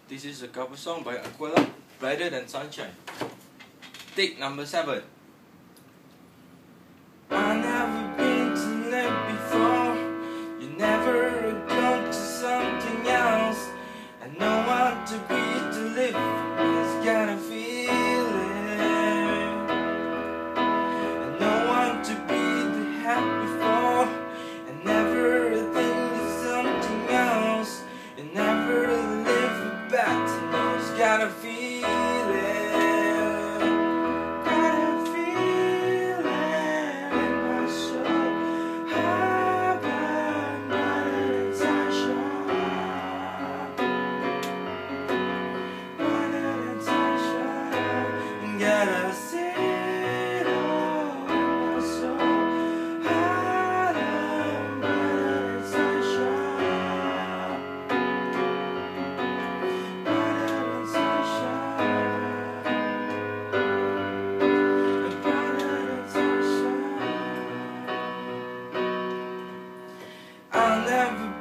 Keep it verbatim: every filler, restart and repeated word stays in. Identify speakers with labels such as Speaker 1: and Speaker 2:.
Speaker 1: This is a cover song by Aqualung, Brighter Than Sunshine. Take number seven.
Speaker 2: I've never been to live before. You never go to something else. I know what to be to live. It's gotta feel it. I know what to be to have before. And never think of something else. You never live back to know. It's gotta feel it. Gotta sit all in my soul, hide and brighter than sunshine, brighter than sunshine, brighter than sunshine. I'll never